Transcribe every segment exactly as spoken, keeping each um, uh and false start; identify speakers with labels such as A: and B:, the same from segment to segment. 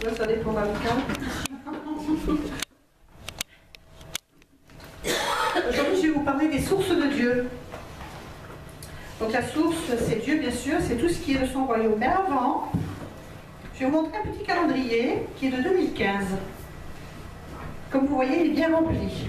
A: Là, ça dépend d'un cas. Aujourd'hui, je vais vous parler des sources de Dieu. Donc la source, c'est Dieu, bien sûr, c'est tout ce qui est de son royaume. Mais avant, je vais vous montrer un petit calendrier qui est de deux mille quinze. Comme vous voyez, il est bien rempli.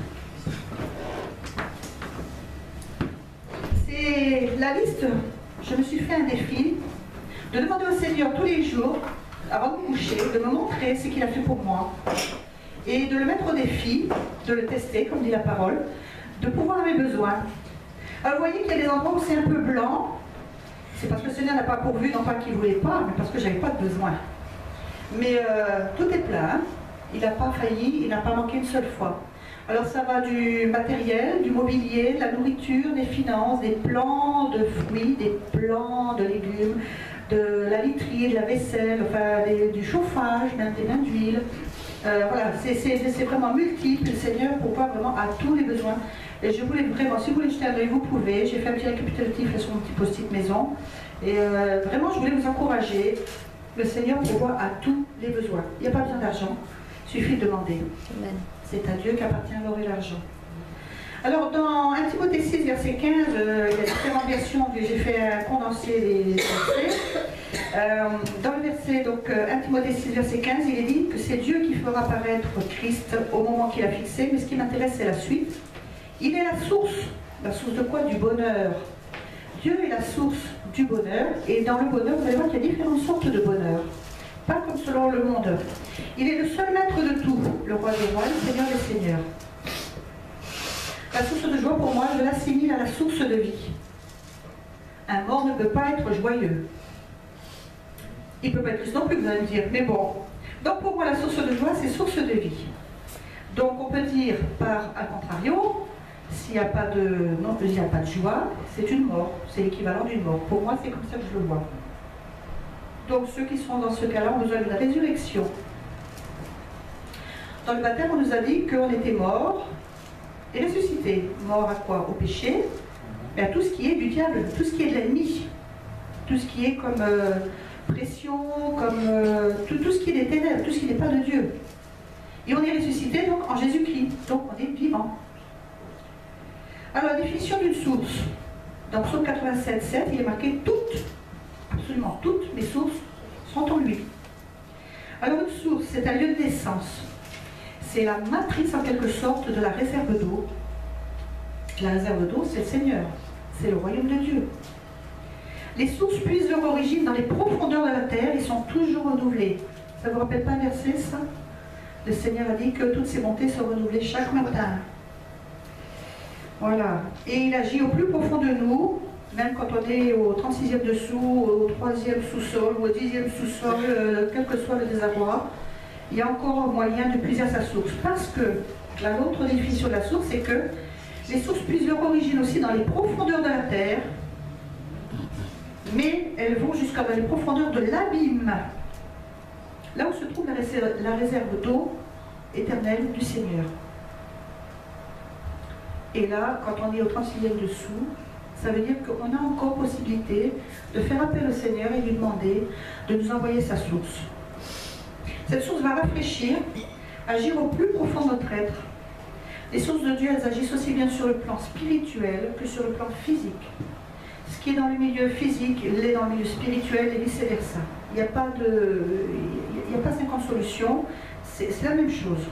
A: C'est la liste. Je me suis fait un défi de demander au Seigneur tous les jours, avant de me coucher, de me montrer ce qu'il a fait pour moi et de le mettre au défi, de le tester, comme dit la parole, de pouvoir mes besoins. Alors vous voyez qu'il y a des endroits où c'est un peu blanc. C'est parce que le Seigneur n'a pas pourvu, non pas qu'il ne voulait pas, mais parce que je n'avais pas de besoin. Mais euh, tout est plein. Il n'a pas failli, il n'a pas manqué une seule fois. Alors ça va du matériel, du mobilier, de la nourriture, des finances, des plants de fruits, des plants de légumes, de la literie, de la vaisselle, enfin des, du chauffage, même des bains d'huile. Euh, voilà, c'est vraiment multiple, le Seigneur pourvoit vraiment à tous les besoins. Et je voulais vraiment, si vous voulez jeter un œil, vous pouvez. J'ai fait un petit récapitulatif sur mon petit post-it maison. Et euh, vraiment, je voulais vous encourager. Le Seigneur pourvoit à tous les besoins. Il n'y a pas besoin d'argent, il suffit de demander. C'est à Dieu qu'appartient l'or et l'argent. Alors, dans un Timothée six, verset quinze, euh, il y a différentes versions, j'ai fait un condensé des versets. Euh, dans le verset, donc, euh, un Timothée six, verset quinze, il est dit que c'est Dieu qui fera apparaître Christ au moment qu'il a fixé, mais ce qui m'intéresse, c'est la suite. Il est la source. La source de quoi? Du bonheur. Dieu est la source du bonheur, et dans le bonheur, vous allez voir qu'il y a différentes sortes de bonheur. Pas comme selon le monde. Il est le seul maître de tout, le roi des rois, le Seigneur des seigneurs. La source de joie, pour moi, je l'assimile à la source de vie. Un mort ne peut pas être joyeux. Il ne peut pas être triste non plus, vous allez me dire, mais bon. Donc pour moi, la source de joie, c'est source de vie. Donc on peut dire, par à contrario, s'il n'y a pas de, non, il n'y a pas de joie, c'est une mort. C'est l'équivalent d'une mort. Pour moi, c'est comme ça que je le vois. Donc ceux qui sont dans ce cas-là ont besoin de la résurrection. Dans le baptême, on nous a dit qu'on était mort et ressuscité. Mort à quoi? Au péché, et à tout ce qui est du diable, tout ce qui est de l'ennemi, tout ce qui est comme euh, pression, comme euh, tout, tout ce qui est des ténèbres, tout ce qui n'est pas de Dieu. Et on est ressuscité donc en Jésus-Christ, donc on est vivant. Alors la définition d'une source, dans Psaume quatre-vingt-sept, sept, il est marqué toutes, absolument toutes mes sources sont en lui. Alors une source, c'est un lieu de naissance. C'est la matrice en quelque sorte de la réserve d'eau. La réserve d'eau, c'est le Seigneur, c'est le royaume de Dieu. Les sources puisent leur origine dans les profondeurs de la terre, ils sont toujours renouvelés. Ça ne vous rappelle pas un verset, ça? Le Seigneur a dit que toutes ses bontés sont renouvelées chaque matin. Voilà. Et il agit au plus profond de nous, même quand on est au trente-sixième dessous, au troisième sous-sol, ou au dixième sous-sol, euh, quel que soit le désarroi, il y a encore moyen de puiser à sa source. Parce que, l'autre définition de la source, c'est que les sources puisent leur origine aussi dans les profondeurs de la terre, mais elles vont jusqu'à dans les profondeurs de l'abîme, là où se trouve la réserve, la réserve d'eau éternelle du Seigneur. Et là, quand on est au trente-sixième dessous, ça veut dire qu'on a encore possibilité de faire appel au Seigneur et lui demander de nous envoyer sa source. Cette source va rafraîchir, agir au plus profond de notre être. Les sources de Dieu, elles agissent aussi bien sur le plan spirituel que sur le plan physique. Ce qui est dans le milieu physique, l'est dans le milieu spirituel et vice-versa. Il n'y a pas de, il n'y a pas cinquante solutions, c'est la même chose.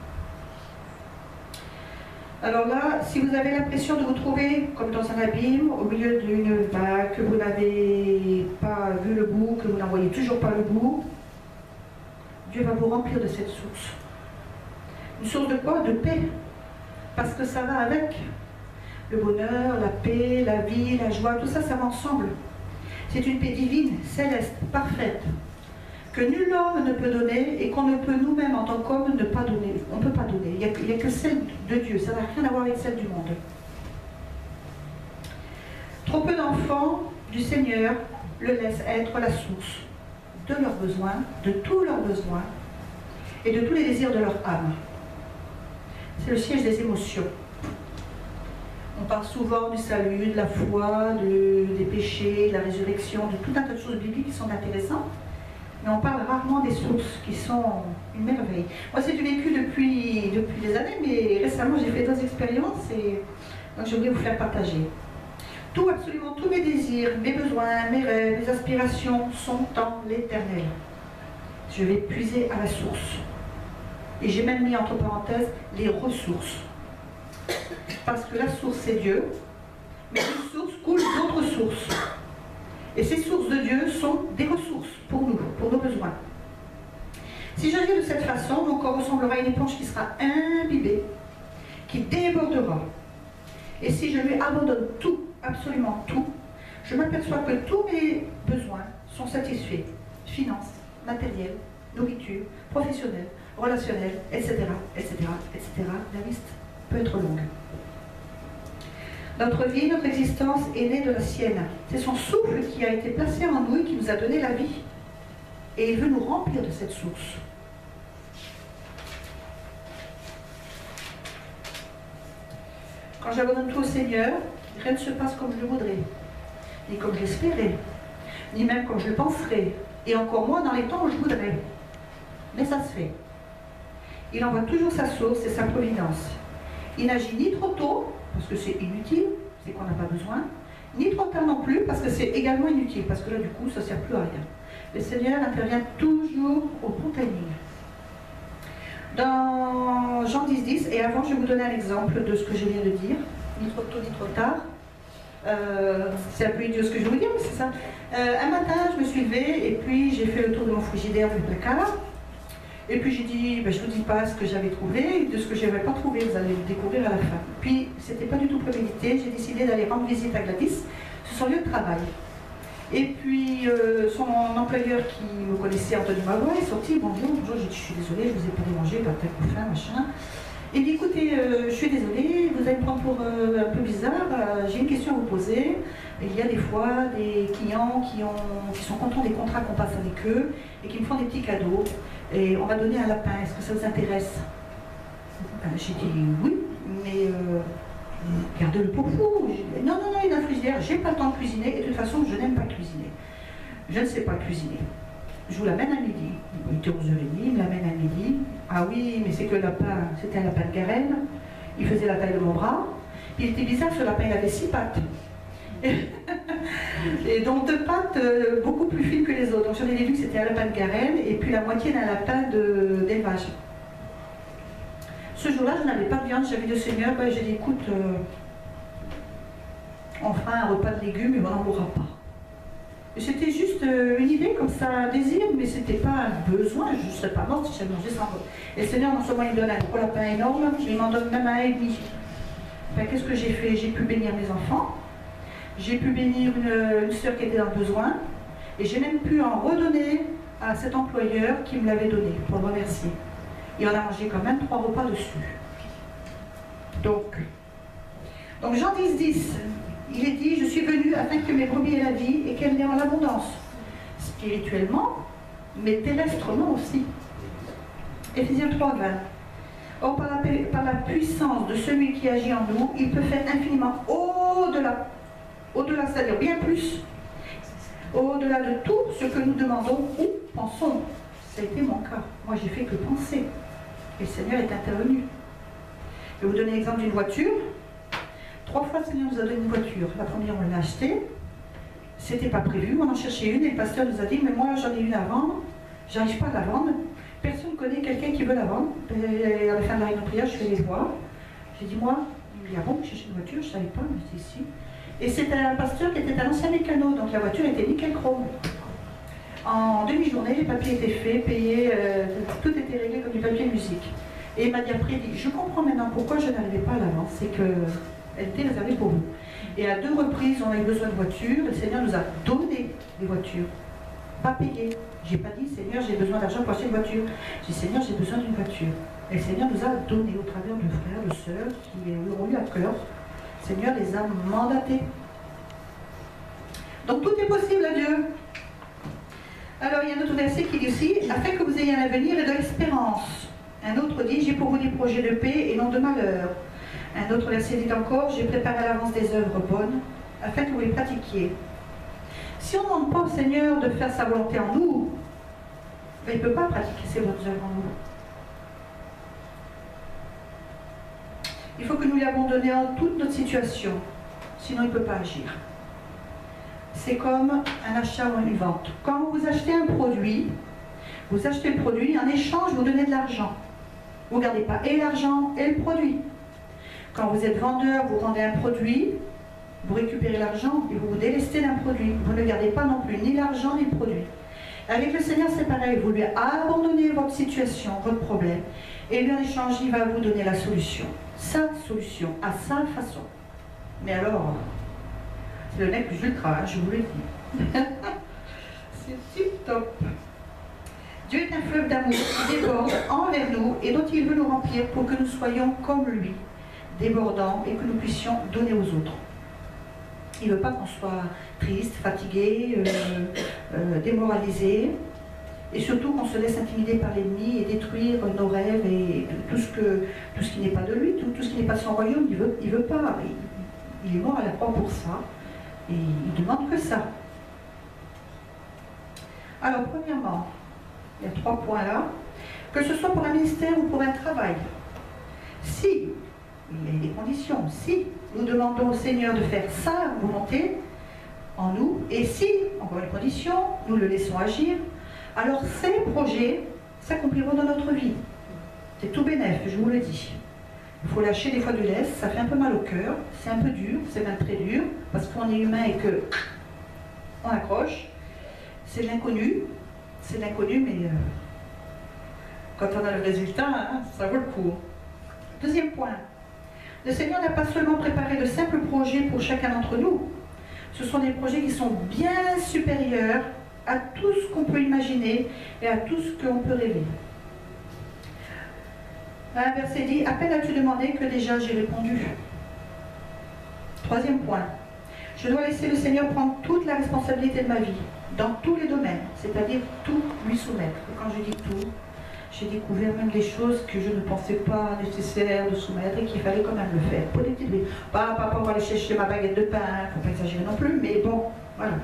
A: Alors là, si vous avez l'impression de vous trouver comme dans un abîme, au milieu d'une vague, que vous n'avez pas vu le bout, que vous n'en voyez toujours pas le bout, Dieu va vous remplir de cette source. Une source de quoi? De paix. Parce que ça va avec. Le bonheur, la paix, la vie, la joie, tout ça, ça va ensemble. C'est une paix divine, céleste, parfaite, que nul homme ne peut donner et qu'on ne peut nous-mêmes en tant qu'homme ne pas donner. On ne peut pas donner. Il n'y a, il n'y a que celle de Dieu. Ça n'a rien à voir avec celle du monde. Trop peu d'enfants du Seigneur le laissent être la source de leurs besoins, de tous leurs besoins et de tous les désirs de leur âme. C'est le siège des émotions. On parle souvent du salut, de la foi, de, des péchés, de la résurrection, de tout un tas de choses bibliques qui sont intéressantes. mais on parle rarement des sources qui sont une merveille. Moi, c'est du vécu depuis, depuis des années, mais récemment, j'ai fait deux expériences et donc je voulais vous faire partager. Tout, absolument tous mes désirs, mes besoins, mes rêves, mes aspirations sont en l'Éternel. Je vais puiser à la source. Et j'ai même mis entre parenthèses les ressources. Parce que la source, c'est Dieu, mais une source coule d'autres sources. Et ces sources de Dieu sont des ressources pour nous, pour nos besoins. Si j'agis de cette façon, mon corps ressemblera à une éponge qui sera imbibée, qui débordera. Et si je lui abandonne tout, absolument tout, je m'aperçois que tous mes besoins sont satisfaits. Finances, matériel, nourriture, professionnel, relationnel, et cetera, et cetera, et cetera. La liste peut être longue. Notre vie, notre existence est née de la sienne. C'est son souffle qui a été placé en nous et qui nous a donné la vie. Et il veut nous remplir de cette source. Quand j'abandonne tout au Seigneur, rien ne se passe comme je le voudrais, ni comme je l'espérais, ni même comme je le penserais, et encore moins dans les temps où je voudrais. Mais ça se fait. Il envoie toujours sa source et sa providence. Il n'agit ni trop tôt, parce que c'est inutile, c'est qu'on n'a pas besoin, ni trop tard non plus, parce que c'est également inutile, parce que là, du coup, ça ne sert plus à rien. Le Seigneur intervient toujours au bon timing. Dans Jean dix, dix, et avant, je vais vous donner un exemple de ce que je viens de dire, ni trop tôt, ni trop tard. Euh, c'est un peu idiot ce que je vais vous dire, mais c'est ça. Euh, un matin, je me suis levée, et puis j'ai fait le tour de mon frigidaire, du placard. Et puis j'ai dit, ben, je ne vous dis pas ce que j'avais trouvé, de ce que je n'avais pas trouvé, vous allez le découvrir à la fin. Puis, c'était pas du tout prémédité, j'ai décidé d'aller rendre visite à Gladys, sur son lieu de travail. Et puis, euh, son employeur qui me connaissait, entendu ma voix, est sorti, bonjour, bonjour, j'ai dit, je suis désolée, je vous ai pas dérangé, bah, peut-être faim, machin. Il dit, écoutez, euh, je suis désolée, vous allez me prendre pour euh, un peu bizarre, euh, j'ai une question à vous poser. Il y a des fois des clients qui, ont, qui sont contents des contrats qu'on passe avec eux et qui me font des petits cadeaux. Et on va donner un lapin, est-ce que ça vous intéresse? Ben, j'ai dit oui, mais euh, gardez-le pour vous. Dit, non, non, non, il y a un frigidaire, j'ai pas le temps de cuisiner et de toute façon, je n'aime pas cuisiner. Je ne sais pas cuisiner. Je vous l'amène à midi. Il était onze heures trente, il me l'amène à midi. Ah oui, mais c'est que le lapin, c'était un lapin de Garenne. Il faisait la taille de mon bras. Puis il était bizarre, ce lapin, il avait six pattes. Et donc deux pattes euh, beaucoup plus fines que les autres. Donc j'en ai déduit que c'était un lapin de Garenne et puis la moitié d'un lapin d'élevage. Ce jour-là, je n'avais pas de viande, j'avais le Seigneur. Ben, j'ai dit, écoute, euh, on fera un repas de légumes et on n'en mourra pas. C'était juste euh, une idée, comme ça, un désir, mais c'était pas un besoin, je ne serais pas morte si j'avais mangé sans. Et le Seigneur, non seulement il me donne un gros lapin énorme, il m'en donne même un et demi. Ben, qu'est-ce que j'ai fait? J'ai pu bénir mes enfants. J'ai pu bénir une, une sœur qui était dans le besoin et j'ai même pu en redonner à cet employeur qui me l'avait donné pour le remercier. Et on a mangé quand même trois repas dessus. Donc, donc Jean dix, dix, il est dit, je suis venu afin que mes brebis aient la vie et qu'elles n'aient en abondance, spirituellement, mais terrestrement aussi. Éphésiens trois, vingt. Or, par la, par la puissance de celui qui agit en nous, il peut faire infiniment au-delà. Au-delà, c'est-à-dire bien plus, au-delà de tout ce que nous demandons ou pensons. Ça a été mon cas. Moi, j'ai fait que penser. Et le Seigneur est intervenu. Je vais vous donner l'exemple d'une voiture. Trois fois, le Seigneur nous a donné une voiture. La première, on l'a achetée. C'était pas prévu. On en cherchait une et le pasteur nous a dit, mais moi, j'en ai une à vendre. J'arrive pas à la vendre. Personne ne connaît quelqu'un qui veut la vendre. Et à la fin de la réunion de prière, je vais les voir. J'ai dit, moi, il me dit, ah bon, chercher une voiture, je ne savais pas, mais c'est ici. Et c'était un pasteur qui était un ancien mécano, donc la voiture était nickel chrome. En demi-journée, les papiers étaient faits, payés, euh, tout était réglé comme du papier de musique. Et il m'a dit après, dit, je comprends maintenant pourquoi je n'arrivais pas à l'avance, c'est qu'elle était réservée pour vous. Et à deux reprises, on a eu besoin de voitures, le Seigneur nous a donné des voitures, pas payées. J'ai pas dit, Seigneur, j'ai besoin d'argent pour acheter une voiture. J'ai dit, Seigneur, j'ai besoin d'une voiture. Et le Seigneur nous a donné au travers de frères, de sœurs qui ont eu à cœur. Le Seigneur les a mandatés. Donc tout est possible à Dieu. Alors il y a un autre verset qui dit aussi, afin que vous ayez un avenir et de l'espérance. Un autre dit, j'ai pour vous des projets de paix et non de malheur. Un autre verset dit encore, j'ai préparé à l'avance des œuvres bonnes, afin que vous les pratiquiez. Si on ne demande pas au Seigneur de faire sa volonté en nous, Mais il ne peut pas pratiquer ses bonnes œuvres en nous. Il faut que nous lui abandonnions toute notre situation, sinon il ne peut pas agir. C'est comme un achat ou une vente. Quand vous achetez un produit, vous achetez le produit, en échange, vous donnez de l'argent. Vous ne gardez pas et l'argent et le produit. Quand vous êtes vendeur, vous vendez un produit, vous récupérez l'argent et vous vous délestez d'un produit. Vous ne gardez pas non plus ni l'argent ni le produit. Avec le Seigneur, c'est pareil. Vous lui abandonnez votre situation, votre problème, et lui en échange, il va vous donner la solution. Sa solution, à sa façon. Mais alors, c'est le nec plus ultra, hein, je vous le dis. C'est tip top. Dieu est un fleuve d'amour qui déborde envers nous et dont il veut nous remplir pour que nous soyons comme lui, débordants et que nous puissions donner aux autres. Il ne veut pas qu'on soit triste, fatigué, euh, euh, démoralisé, et surtout qu'on se laisse intimider par l'ennemi et détruire nos rêves et tout ce, que, tout ce qui n'est pas de lui, tout, tout ce qui n'est pas de son royaume. Il ne veut, il veut pas. Il, il est mort à la croix pour ça, et il ne demande que ça. Alors, premièrement, il y a trois points là. Que ce soit pour un ministère ou pour un travail, si, il y a des conditions, si nous demandons au Seigneur de faire sa volonté en nous, et si, encore une condition, nous le laissons agir, alors ces projets s'accompliront dans notre vie. C'est tout bénef, je vous le dis. Il faut lâcher des fois du lest, ça fait un peu mal au cœur, c'est un peu dur, c'est même très dur, parce qu'on est humain et que on accroche. C'est de l'inconnu, c'est de l'inconnu, mais euh, quand on a le résultat, hein, ça vaut le coup. Deuxième point. Le Seigneur n'a pas seulement préparé de simples projets pour chacun d'entre nous. Ce sont des projets qui sont bien supérieurs à tout ce qu'on peut imaginer et à tout ce qu'on peut rêver. Un verset dit, « À peine as-tu demandé que déjà j'ai répondu. » Troisième point. Je dois laisser le Seigneur prendre toute la responsabilité de ma vie, dans tous les domaines, c'est-à-dire tout lui soumettre. Et quand je dis tout, j'ai découvert même des choses que je ne pensais pas nécessaire de soumettre et qu'il fallait quand même le faire. Pour des petites vies. Pas, pas pour aller chercher ma baguette de pain, il ne faut pas exagérer non plus, mais bon, voilà.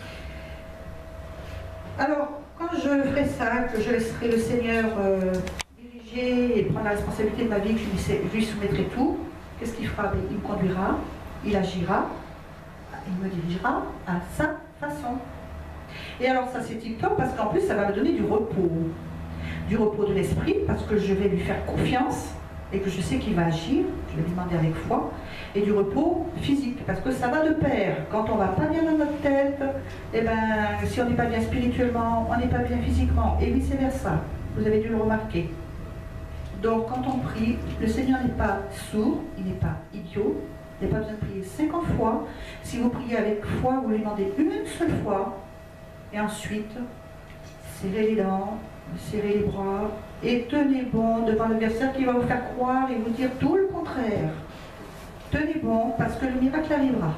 A: Alors, quand je ferai ça, que je laisserai le Seigneur euh, diriger et prendre la responsabilité de ma vie, que je lui, je lui soumettrai tout, qu'est-ce qu'il fera? Il me conduira, il agira, il me dirigera à sa façon. Et alors ça c'est tip top parce qu'en plus ça va me donner du repos. Du repos de l'esprit parce que je vais lui faire confiance et que je sais qu'il va agir, je vais lui demander avec foi, et du repos physique parce que ça va de pair. Quand on ne va pas bien dans notre tête, et ben, si on n'est pas bien spirituellement, on n'est pas bien physiquement et vice versa. Vous avez dû le remarquer. Donc quand on prie, le Seigneur n'est pas sourd, il n'est pas idiot, il n'y a pas besoin de prier cinquante fois. Si vous priez avec foi, vous lui demandez une seule fois et ensuite serrez les dents, serrez les bras et tenez bon devant l'adversaire qui va vous faire croire et vous dire tout le contraire. Tenez bon parce que le miracle arrivera.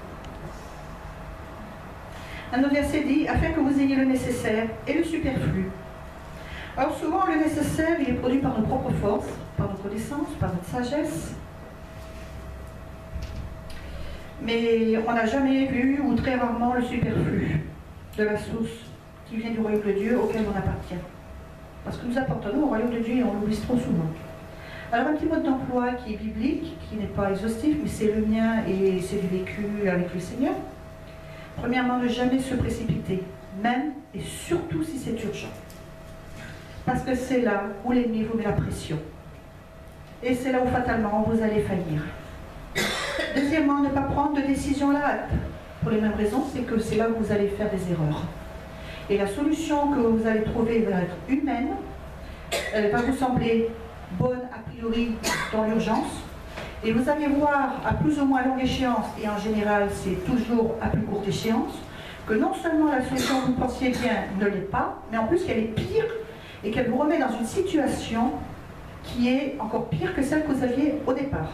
A: Un autre verset dit, afin que vous ayez le nécessaire et le superflu. Alors souvent le nécessaire il est produit par nos propres forces, par notre connaissance, par notre sagesse. Mais on n'a jamais vu, ou très rarement, le superflu de la source qui vient du royaume de Dieu auquel on appartient. Parce que nous appartenons au royaume de Dieu et on l'oublie trop souvent. Alors un petit mode d'emploi qui est biblique, qui n'est pas exhaustif, mais c'est le mien et c'est du vécu avec le Seigneur. Premièrement, ne jamais se précipiter, même et surtout si c'est urgent. Parce que c'est là où l'ennemi vous met la pression. Et c'est là où fatalement vous allez faillir. Deuxièmement, ne pas prendre de décision à la hâte. Pour les mêmes raisons, c'est que c'est là où vous allez faire des erreurs. Et la solution que vous allez trouver va être humaine. Elle va vous sembler bonne a priori dans l'urgence. Et vous allez voir à plus ou moins longue échéance, et en général c'est toujours à plus courte échéance, que non seulement la solution que vous pensiez bien ne l'est pas, mais en plus qu'elle est pire et qu'elle vous remet dans une situation qui est encore pire que celle que vous aviez au départ.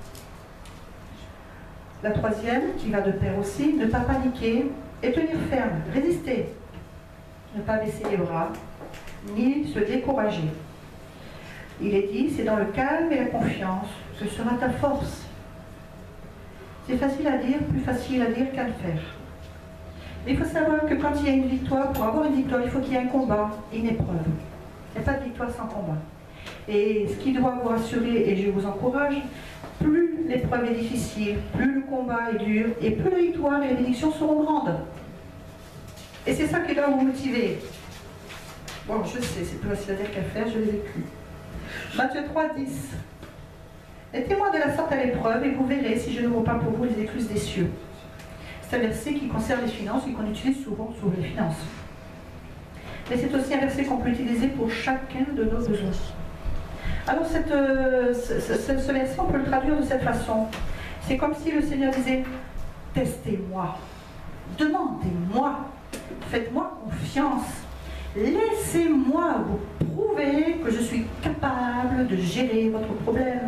A: La troisième, qui va de pair aussi, ne pas paniquer et tenir ferme, résister. Ne pas baisser les bras, ni se décourager. Il est dit, c'est dans le calme et la confiance que sera ta force. C'est facile à dire, plus facile à dire qu'à le faire. Mais il faut savoir que quand il y a une victoire, pour avoir une victoire, il faut qu'il y ait un combat et une épreuve. Il n'y a pas de victoire sans combat. Et ce qui doit vous rassurer, et je vous encourage, plus l'épreuve est difficile, plus le combat est dur, et plus la victoire et les bénédictions seront grandes. Et c'est ça qui doit vous motiver. Bon, je sais, c'est plus facile à dire qu'à faire, je l'ai vécu. Matthieu trois, dix. Mettez-moi de la sorte à l'épreuve, et vous verrez si je n'ouvre pas pour vous les écluses des cieux. C'est un verset qui concerne les finances et qu'on utilise souvent sur les finances. Mais c'est aussi un verset qu'on peut utiliser pour chacun de nos besoins. Alors cette, euh, ce, ce, ce verset, on peut le traduire de cette façon. C'est comme si le Seigneur disait, testez-moi, demandez-moi, faites-moi confiance, laissez-moi vous prouver que je suis capable de gérer votre problème.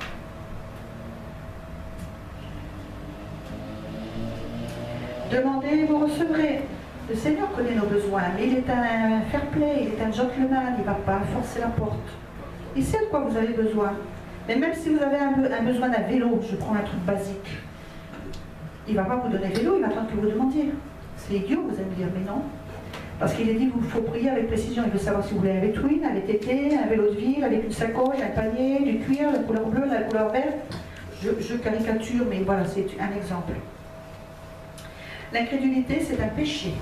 A: Demandez, vous recevrez. Le Seigneur connaît nos besoins, mais il est un fair play, il est un gentleman, il ne va pas forcer la porte. Il sait de quoi vous avez besoin. Mais même si vous avez un, un besoin d'un vélo, je prends un truc basique, il ne va pas vous donner le vélo, il va attendre que vous demandiez. C'est idiot, vous allez me dire, mais non. Parce qu'il est dit qu'il faut prier avec précision. Il veut savoir si vous voulez un V-twin, un V T T, un vélo de ville, avec une sacoche, un panier, du cuir, la couleur bleue, la couleur verte. Je, je caricature, mais voilà, c'est un exemple. L'incrédulité, c'est un péché.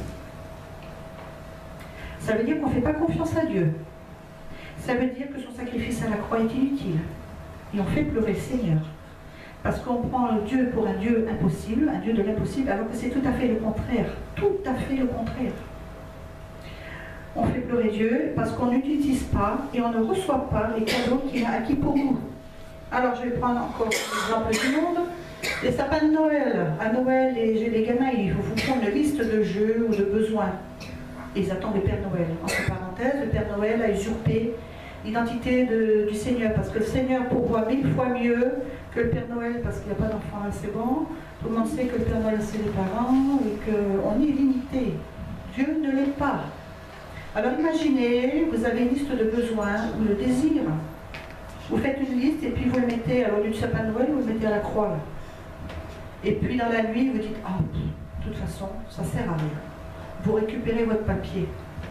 A: Ça veut dire qu'on ne fait pas confiance à Dieu. Ça veut dire que son sacrifice à la croix est inutile. Et on fait pleurer le Seigneur. Parce qu'on prend Dieu pour un Dieu impossible, un Dieu de l'impossible, alors que c'est tout à fait le contraire. Tout à fait le contraire. On fait pleurer Dieu parce qu'on n'utilise pas et on ne reçoit pas les cadeaux qu'il a acquis pour nous. Alors je vais prendre encore l'exemple du monde. Les sapins de Noël. À Noël, les, les gamins, ils vous font une liste de jeux ou de besoins. Et ils attendent le Père Noël. Entre parenthèses, le Père Noël a usurpé l'identité du Seigneur. Parce que le Seigneur pourvoit mille fois mieux que le Père Noël, parce qu'il n'y a pas d'enfant là, c'est bon. Tout le monde sait que le Père Noël, c'est les parents et qu'on est limité. Dieu ne l'est pas. Alors imaginez, vous avez une liste de besoins ou de désirs. Vous faites une liste et puis vous le mettez, alors du sapin de Noël, vous le mettez à la croix. Là. Et puis dans la nuit, vous dites, ah, oh, de toute façon, ça sert à rien. Vous récupérez votre papier.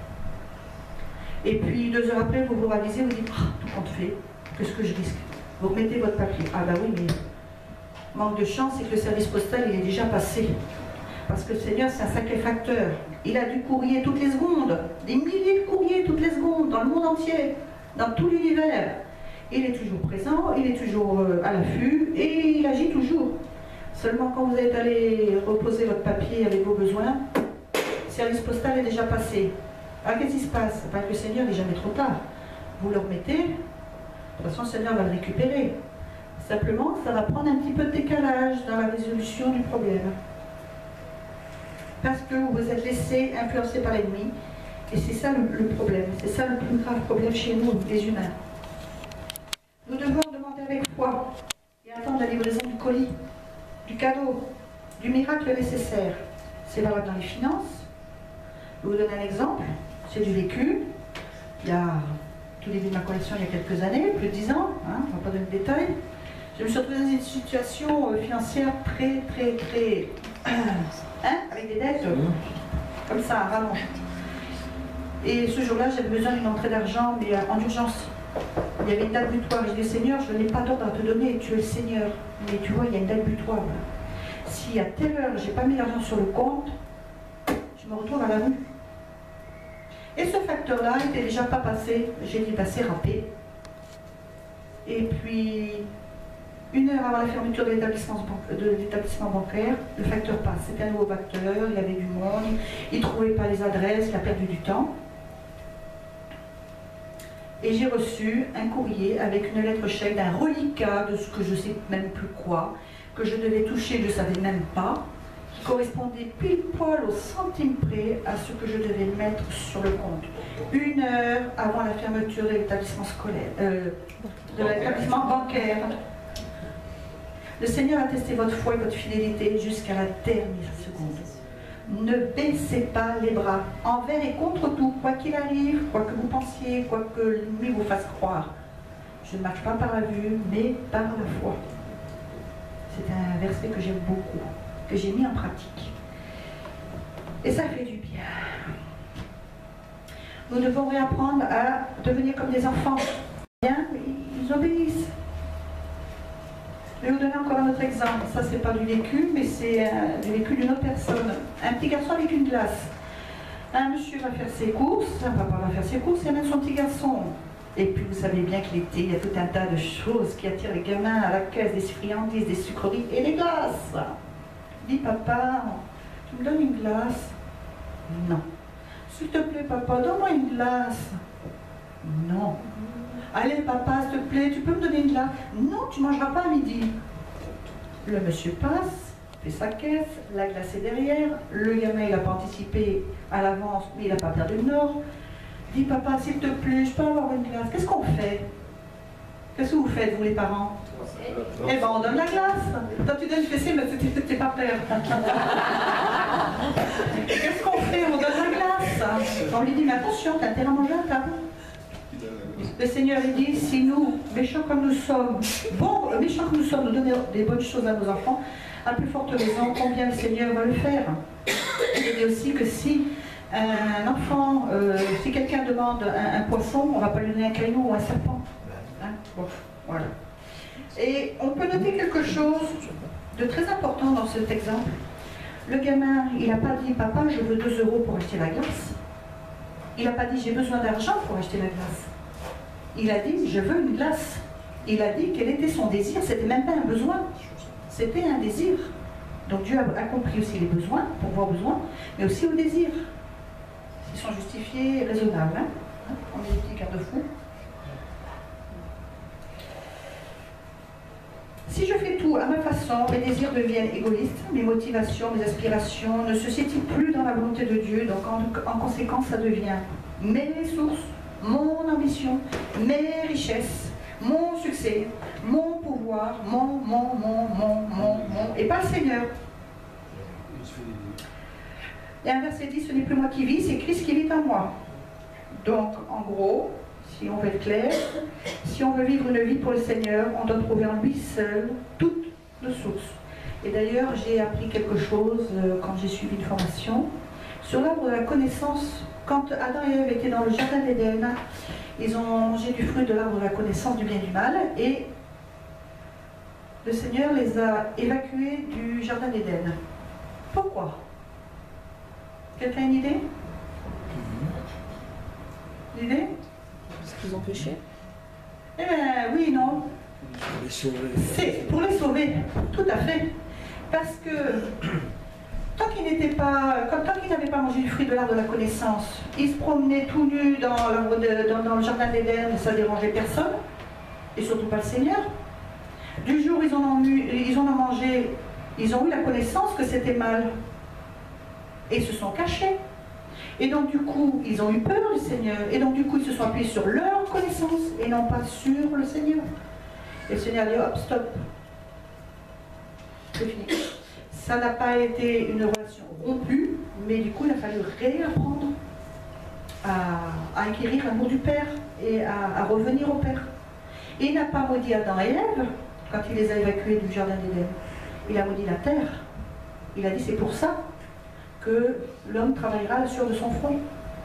A: Et puis deux heures après, vous vous ravisez, vous dites, ah, tout compte fait, qu'est-ce que je risque? Vous remettez votre papier. Ah bah oui, mais manque de chance, c'est que le service postal, il est déjà passé. Parce que le Seigneur, c'est un sacré facteur. Il a du courrier toutes les secondes, des milliers de courriers toutes les secondes, dans le monde entier, dans tout l'univers. Il est toujours présent, il est toujours à l'affût, et il agit toujours. Seulement quand vous êtes allé reposer votre papier avec vos besoins, le service postal est déjà passé. Alors qu'est-ce qui se passe? Parce que le Seigneur n'est jamais trop tard. Vous le remettez, de toute façon le Seigneur va le récupérer. Simplement, ça va prendre un petit peu de décalage dans la résolution du problème. Parce que vous vous êtes laissé influencer par l'ennemi. Et c'est ça le, le problème. C'est ça le plus grave problème chez nous, les humains. Nous devons demander avec foi et attendre la livraison du colis, du cadeau, du miracle nécessaire. C'est valable dans les finances. Je vais vous donner un exemple. C'est du vécu. Il y a tout début de ma collection il y a quelques années, plus de dix ans, hein, on ne va pas donner de détails. Je me suis retrouvée dans une situation financière très, très, très... hein, avec des dettes, comme ça, à rallonge. Et ce jour-là, j'avais besoin d'une entrée d'argent, mais en urgence. Il y avait une date butoir. Je dis, Seigneur, je n'ai pas d'ordre à te donner, tu es le Seigneur. Mais tu vois, il y a une date butoir. Si à telle heure, je n'ai pas mis l'argent sur le compte, je me retrouve à la rue. Et ce facteur-là n'était déjà pas passé. J'ai dit, bah, c'est râpé. Et puis, une heure avant la fermeture de l'établissement bancaire, le facteur passe. C'était un nouveau facteur, il y avait du monde, il ne trouvait pas les adresses, il a perdu du temps. Et j'ai reçu un courrier avec une lettre chèque d'un reliquat de ce que je ne sais même plus quoi, que je devais toucher, je ne savais même pas, qui correspondait pile poil au centime près à ce que je devais mettre sur le compte. Une heure avant la fermeture de l'établissement scolaire, euh, de l'établissement bancaire. Le Seigneur a testé votre foi et votre fidélité jusqu'à la dernière seconde. Ne baissez pas les bras, envers et contre tout, quoi qu'il arrive, quoi que vous pensiez, quoi que l'ennemi vous fasse croire. Je ne marche pas par la vue, mais par la foi. C'est un verset que j'aime beaucoup, que j'ai mis en pratique. Et ça fait du bien. Nous devons réapprendre à devenir comme des enfants. Bien, ils obéissent. Je vais vous donner encore un autre exemple. Ça, c'est pas du vécu, mais c'est euh, du vécu d'une autre personne. Un petit garçon avec une glace. Un monsieur va faire ses courses, un papa va faire ses courses et amène son petit garçon. Et puis vous savez bien que l'été, il y a tout un tas de choses qui attirent les gamins à la caisse, des friandises, des sucreries et des glaces. Dis papa, tu me donnes une glace? Non. S'il te plaît papa, donne-moi une glace. Non. Allez papa, s'il te plaît, tu peux me donner une glace? Non, tu ne mangeras pas à midi. Le monsieur passe, fait sa caisse, la glace est derrière, le gamin il n'a pas anticipé à l'avance, mais il n'a pas perdu le nord. Dis papa, s'il te plaît, je peux avoir une glace? Qu'est-ce qu'on fait? Qu'est-ce que vous faites, vous les parents? Eh ben on donne la glace. Toi tu donnes fessée, mais t'es pas père. Qu'est-ce qu'on fait? On donne la glace. On lui dit, mais attention, t'as intérêt à manger à table. Le Seigneur il dit, si nous, méchants comme nous sommes, bons, méchants comme nous sommes, nous donnons des bonnes choses à nos enfants, à plus forte raison, combien le Seigneur va le faire. Il dit aussi que si un enfant, euh, si quelqu'un demande un, un poisson, on ne va pas lui donner un caillou ou un serpent. Hein? Bon, voilà. Et on peut noter quelque chose de très important dans cet exemple. Le gamin, il n'a pas dit, papa, je veux deux euros pour acheter la glace. Il n'a pas dit, j'ai besoin d'argent pour acheter la glace. Il a dit, je veux une glace. Il a dit quel était son désir, c'était même pas un besoin, c'était un désir. Donc Dieu a, a compris aussi les besoins, pour voir besoin, mais aussi le désir. Ils sont justifiés et raisonnables. Hein? On est des petits garde-fous. Si je fais tout à ma façon, mes désirs deviennent égoïstes, mes motivations, mes aspirations ne se situent plus dans la volonté de Dieu, donc en, en conséquence ça devient mes ressources, mon ambition, mes richesses, mon succès, mon pouvoir, mon, mon, mon, mon, mon, mon, et pas le Seigneur. Il y a un verset dit, ce n'est plus moi qui vis, c'est Christ qui vit en moi. Donc, en gros, si on veut être clair, si on veut vivre une vie pour le Seigneur, on doit trouver en lui seul toutes nos sources. Et d'ailleurs, j'ai appris quelque chose euh, quand j'ai suivi une formation sur l'arbre de la connaissance. Quand Adam et Ève étaient dans le jardin d'Éden, ils ont mangé du fruit de l'arbre de la connaissance du bien et du mal, et le Seigneur les a évacués du jardin d'Éden. Pourquoi? Quelqu'un a une idée? Une idée?
B: Parce qu'ils ont péché?
A: Eh bien, oui, non. C'est pour les sauver, tout à fait. Parce que tant qu'ils n'étaient pas, comme tant qu'ils n'avaient pas mangé du fruit de l'arbre de la connaissance, ils se promenaient tout nus dans, de, dans, dans le jardin d'Éden, ça ne dérangeait personne, et surtout pas le Seigneur. Du jour où ils en ont, eu, ils en ont mangé, ils ont eu la connaissance que c'était mal. Et ils se sont cachés. Et donc du coup, ils ont eu peur du Seigneur. Et donc du coup, ils se sont appuyés sur leur connaissance et non pas sur le Seigneur. Et le Seigneur a dit, hop, stop. C'est fini. Ça n'a pas été une relation rompue, mais du coup, il a fallu réapprendre à, à acquérir l'amour du Père et à, à revenir au Père. Et il n'a pas maudit Adam et Ève quand il les a évacués du jardin d'Éden. Il a maudit la terre. Il a dit, c'est pour ça que l'homme travaillera sur de son front.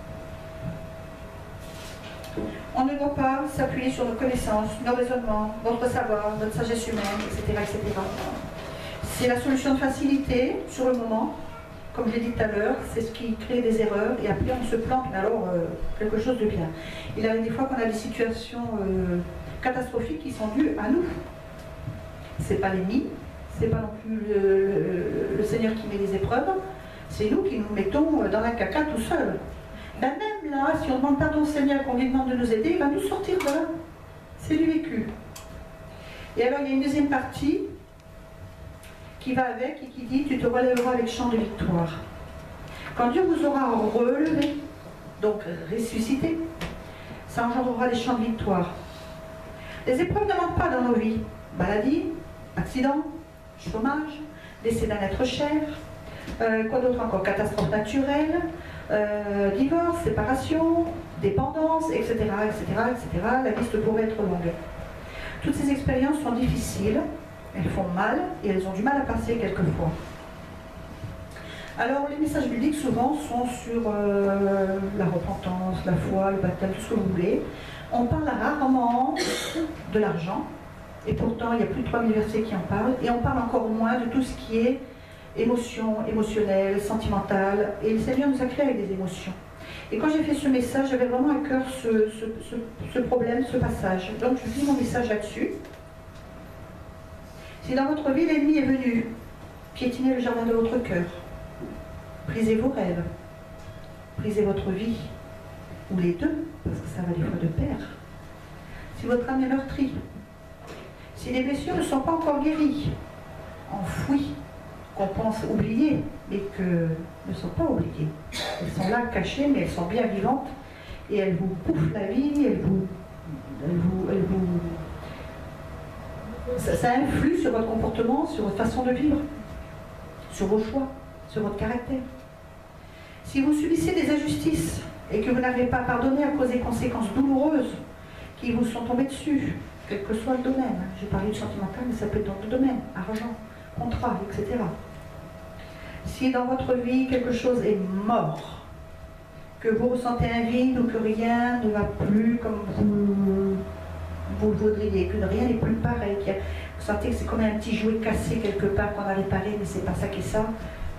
A: On ne doit pas s'appuyer sur nos connaissances, nos raisonnements, notre savoir, notre sagesse humaine, et cetera et cetera. C'est la solution de facilité sur le moment, comme je l'ai dit tout à l'heure, c'est ce qui crée des erreurs, et après on se plante, mais alors euh, quelque chose de bien. Il arrive des fois qu'on a des situations euh, catastrophiques qui sont dues à nous. C'est pas l'ennemi, c'est pas non plus le, le, le Seigneur qui met les épreuves, c'est nous qui nous mettons dans la caca tout seuls. Ben même là, si on demande pardon au Seigneur, qu'on lui demande de nous aider, il va nous sortir de là. C'est du vécu. Et alors il y a une deuxième partie qui va avec et qui dit, tu te relèveras avec chant de victoire. Quand Dieu vous aura relevé, donc ressuscité, ça engendrera des chants de victoire. Les épreuves ne manquent pas dans nos vies. Maladie, accident, chômage, décès d'un être cher, euh, quoi d'autre encore, catastrophe naturelle, euh, divorce, séparation, dépendance, et cetera, et cetera, et cetera. La liste pourrait être longue. Toutes ces expériences sont difficiles, elles font mal et elles ont du mal à passer quelquefois. Alors, les messages bibliques, souvent, sont sur euh, la repentance, la foi, le baptême, tout ce que vous voulez. On parle rarement de l'argent, et pourtant, il y a plus de trois mille versets qui en parlent, et on parle encore moins de tout ce qui est émotion, émotionnelle, sentimentale, et le Seigneur nous a créés avec des émotions. Et quand j'ai fait ce message, j'avais vraiment à cœur ce, ce, ce, ce problème, ce passage. Donc, je lis mon message là-dessus. Si dans votre vie, l'ennemi est venu piétiner le jardin de votre cœur, brisez vos rêves, brisez votre vie, ou les deux, parce que ça va des fois de pair. Si votre âme est meurtrie, si les blessures ne sont pas encore guéries, enfouies, qu'on pense oublier, mais que ne sont pas oubliées. Elles sont là cachées, mais elles sont bien vivantes, et elles vous bouffent la vie, elles vous... Elles vous, elles vous ça, ça influe sur votre comportement, sur votre façon de vivre, sur vos choix, sur votre caractère. Si vous subissez des injustices et que vous n'arrivez pas à pardonner à cause des conséquences douloureuses qui vous sont tombées dessus, quel que soit le domaine, j'ai parlé du sentimental, mais ça peut être dans d'autres domaines, argent, contrat, et cetera. Si dans votre vie quelque chose est mort, que vous ressentez un vide ou que rien ne va plus comme vous, vous le voudriez, que rien n'est plus pareil, que vous sentez que c'est comme un petit jouet cassé quelque part qu'on a réparé, mais c'est pas ça qui est ça.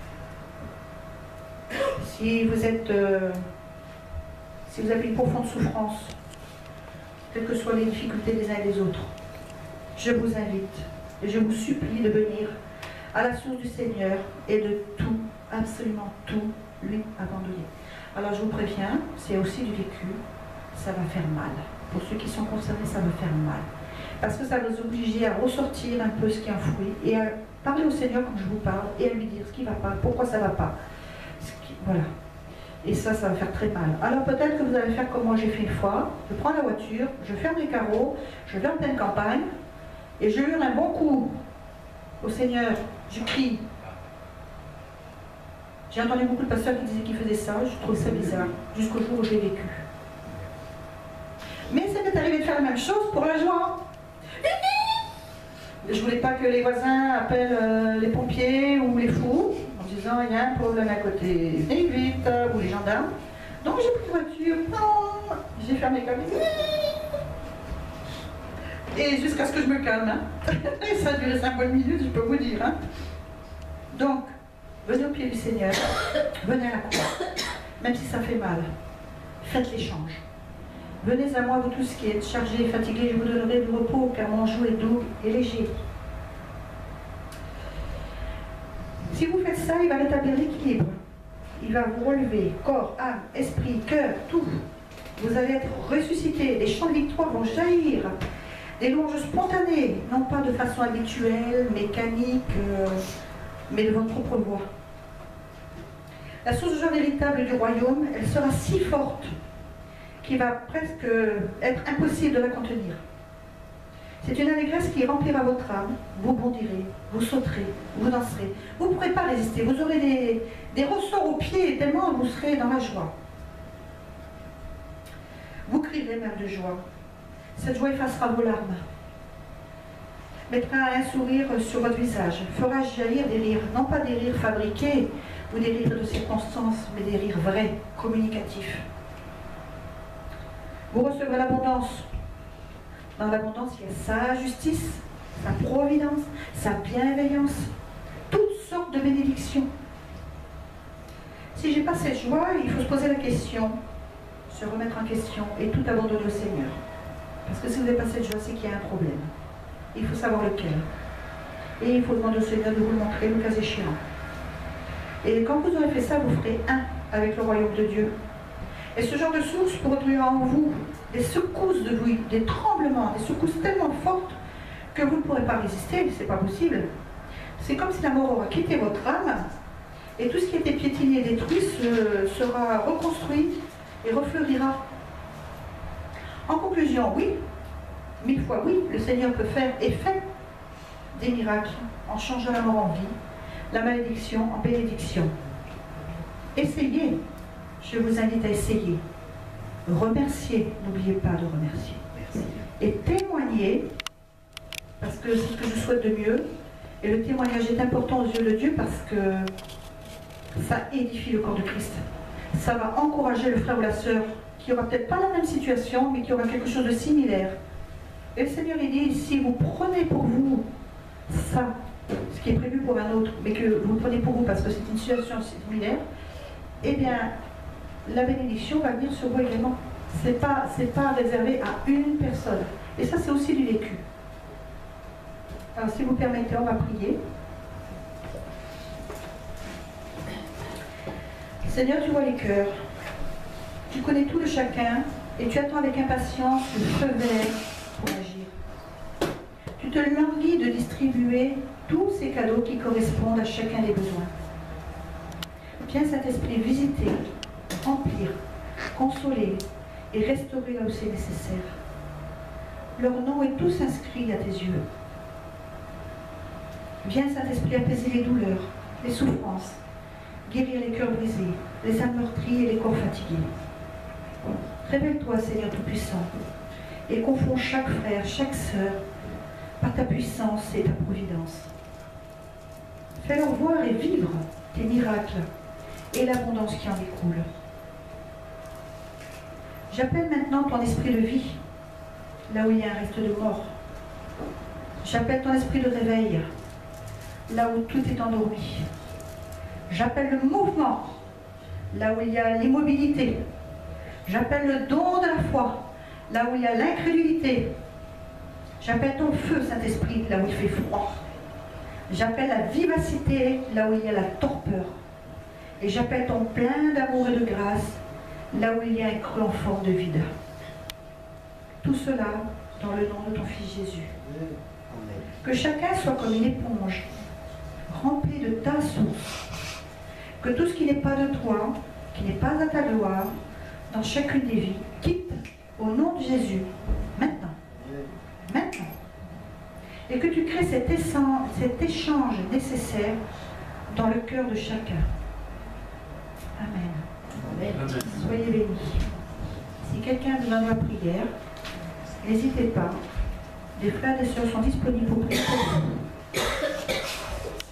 A: Si vous êtes, euh, si vous avez une profonde souffrance, quelles que soient les difficultés des uns et des autres, je vous invite et je vous supplie de venir à la source du Seigneur et de tout, absolument tout, lui abandonner. Alors je vous préviens, c'est aussi du vécu, ça va faire mal. Pour ceux qui sont concernés, ça va faire mal. Parce que ça va vous obliger à ressortir un peu ce qui est enfoui et à parler au Seigneur comme je vous parle et à lui dire ce qui ne va pas, pourquoi ça ne va pas. Ce qui, voilà. Et ça, ça va faire très mal. Alors peut-être que vous allez faire comme moi j'ai fait une fois, je prends la voiture, je ferme les carreaux, je vais en pleine campagne et je hurle un bon coup au Seigneur, je crie. J'ai entendu beaucoup de pasteurs qui disaient qu'ils faisaient ça, je trouvais ça bizarre, jusqu'au jour où je l'ai vécu. Mais ça m'est arrivé de faire la même chose pour la joie. Je ne voulais pas que les voisins appellent euh, les pompiers ou les fous en disant il y a un problème à côté, venez vite, ou les gendarmes. Donc j'ai pris la voiture, j'ai fermé les cabines. Et jusqu'à ce que je me calme. Hein. Et ça a duré cinq bonnes minutes, je peux vous dire. Hein. Donc, venez au pied du Seigneur, venez à la croix, même si ça fait mal. Faites l'échange. Venez à moi, vous tous qui êtes chargés et fatigués, je vous donnerai du repos, car mon joug est doux et léger. Si vous faites ça, il va rétablir l'équilibre. Il va vous relever, corps, âme, esprit, cœur, tout. Vous allez être ressuscités, les chants de victoire vont jaillir. Des louanges spontanées, non pas de façon habituelle, mécanique, euh, mais de votre propre voix. La source de joie véritable du royaume, elle sera si forte qu'il va presque être impossible de la contenir. C'est une allégresse qui remplira votre âme, vous bondirez, vous sauterez, vous danserez. Vous ne pourrez pas résister, vous aurez des, des ressorts aux pieds tellement vous serez dans la joie. Vous crierez même de joie. Cette joie effacera vos larmes, mettra un sourire sur votre visage, fera jaillir des rires, non pas des rires fabriqués ou des rires de circonstances, mais des rires vrais, communicatifs. Vous recevrez l'abondance. Dans l'abondance, il y a sa justice, sa providence, sa bienveillance, toutes sortes de bénédictions. Si j'ai pas cette joie, il faut se poser la question, se remettre en question et tout abandonner au Seigneur. Parce que si vous n'avez pas cette joie, c'est qu'il y a un problème. Il faut savoir lequel. Et il faut demander au Seigneur de vous le montrer, le cas échéant. Et quand vous aurez fait ça, vous ferez un avec le royaume de Dieu. Et ce genre de source produira en vous des secousses de vie, des tremblements, des secousses tellement fortes que vous ne pourrez pas résister, c'est pas possible. C'est comme si la mort aura quitté votre âme et tout ce qui était piétiné et détruit se, sera reconstruit et refleurira. En conclusion, oui, mille fois oui, le Seigneur peut faire et fait des miracles en changeant la mort en vie, la malédiction en bénédiction. Essayez, je vous invite à essayer. Remerciez, n'oubliez pas de remercier. Merci. Et témoignez, parce que c'est ce que je souhaite de mieux, et le témoignage est important aux yeux de Dieu parce que ça édifie le corps de Christ. Ça va encourager le frère ou la sœur qui n'aura peut-être pas la même situation, mais qui aura quelque chose de similaire. Et le Seigneur, il dit, si vous prenez pour vous ça, ce qui est prévu pour un autre, mais que vous prenez pour vous parce que c'est une situation similaire, eh bien, la bénédiction va venir sur vous également. Ce n'est pas, c'est pas réservé à une personne. Et ça, c'est aussi du vécu. Alors, si vous permettez, on va prier. Seigneur, tu vois les cœurs. Tu connais tout de chacun et tu attends avec impatience le feu vert pour agir. Tu te languis de distribuer tous ces cadeaux qui correspondent à chacun des besoins. Viens, Saint-Esprit, visiter, remplir, consoler et restaurer là où c'est nécessaire. Leur nom est tous inscrits à tes yeux. Viens, Saint-Esprit, apaiser les douleurs, les souffrances, guérir les cœurs brisés, les âmes meurtries et les corps fatigués. Révèle-toi, Seigneur Tout-Puissant, et confonds chaque frère, chaque sœur, par ta puissance et ta providence. Fais-leur voir et vivre tes miracles et l'abondance qui en découle. J'appelle maintenant ton esprit de vie, là où il y a un reste de mort. J'appelle ton esprit de réveil, là où tout est endormi. J'appelle le mouvement, là où il y a l'immobilité. J'appelle le don de la foi, là où il y a l'incrédulité. J'appelle ton feu, Saint-Esprit, là où il fait froid. J'appelle la vivacité, là où il y a la torpeur. Et j'appelle ton plein d'amour et de grâce, là où il y a un creux en forme de vide. Tout cela dans le nom de ton Fils Jésus. Que chacun soit comme une éponge, remplie de ta source. Que tout ce qui n'est pas de toi, qui n'est pas à ta gloire, dans chacune des vies, quitte au nom de Jésus, maintenant. Maintenant. Et que tu crées cet, essence, cet échange nécessaire dans le cœur de chacun. Amen. Amen. Soyez bénis. Si quelqu'un a besoin de la prière, n'hésitez pas. Les frères et sœurs sont disponibles pour prier.